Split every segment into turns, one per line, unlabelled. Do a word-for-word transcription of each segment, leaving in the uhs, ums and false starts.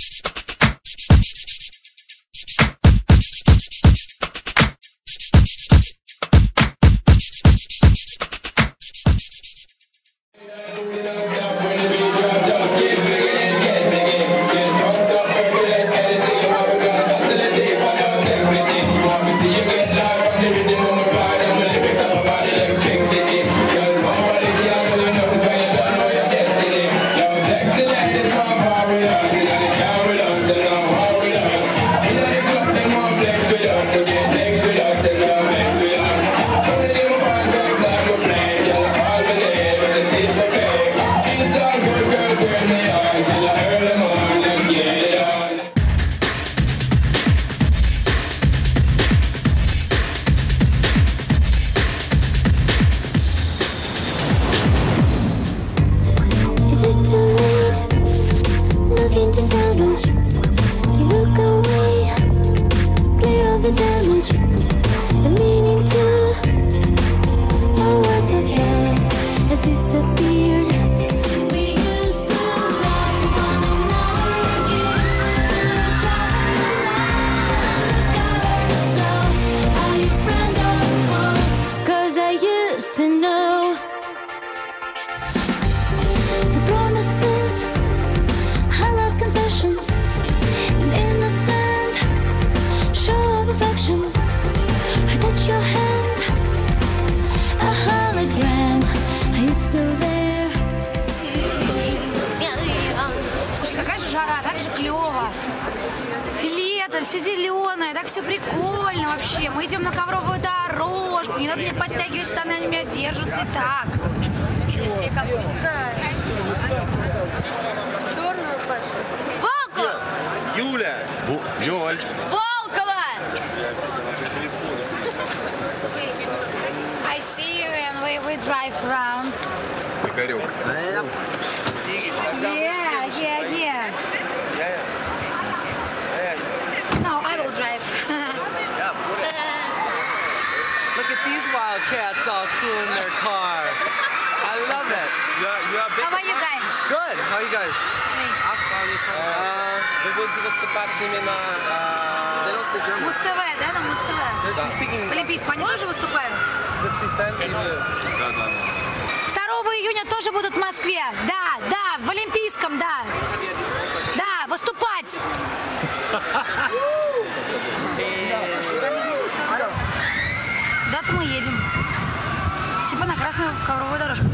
все зеленое, так все прикольно вообще. Мы идем на ковровую дорожку, не надо мне подтягивать штаны, они меня держатся и так.
Чего? Тихо, опускай. Черную пошли.
Волкова!
Юля! Юль!
Волкова! I see you and we, we drive around.
Игорек.
Yeah, yeah, yeah. No, I will drive.
Look at these wildcats all cool in their car. I love it.
How are you guys?
Good. How are you guys? Вы будете выступать с ними на...
Муз-ТВ, да, на Муз-ТВ? В Олимпийском они тоже выступают? второго июня тоже будут в Москве. Да, да, в Олимпийском, да. Да, выступать. Куда-то мы едем. Типа на красную ковровую дорожку.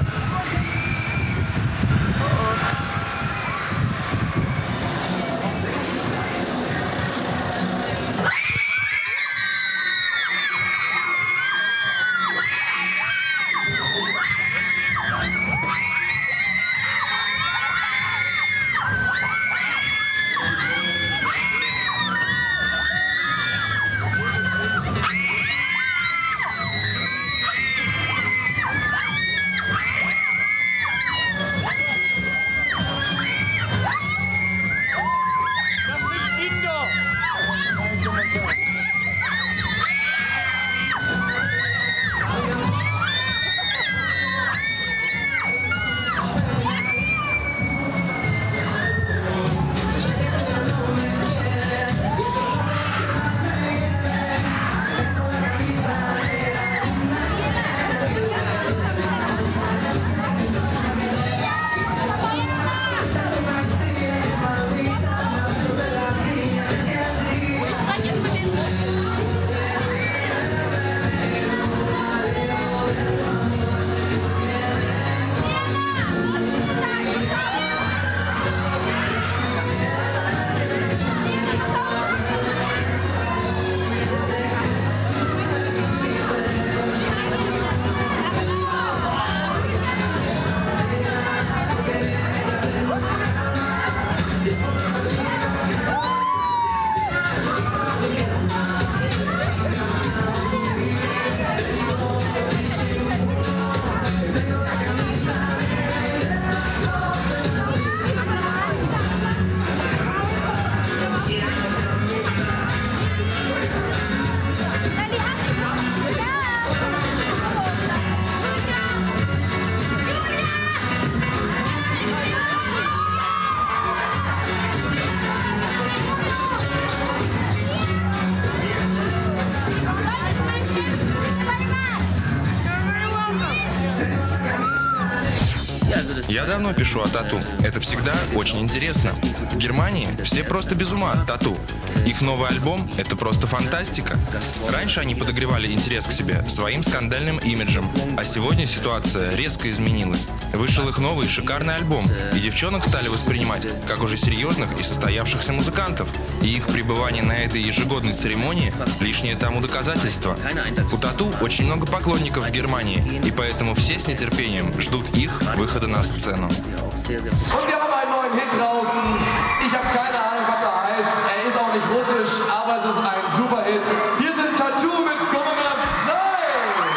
Я давно пишу о тату. Это всегда очень интересно. В Германии все просто без ума от тату. Их новый альбом – это просто фантастика. Раньше они подогревали интерес к себе своим скандальным имиджем, а сегодня ситуация резко изменилась. Вышел их новый шикарный альбом, и девчонок стали воспринимать как уже серьезных и состоявшихся музыкантов. И их пребывание на этой ежегодной церемонии – лишнее тому доказательство. У тату очень много поклонников в Германии, и поэтому все с нетерпением ждут их выхода на сцену.
Und wir haben einen neuen Hit draußen. Ich habe keine Ahnung, was der heißt. Er ist auch nicht russisch, aber es ist ein super Hit. Hier sind Tattoo mit Komm das sein!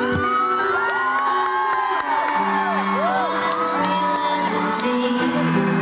See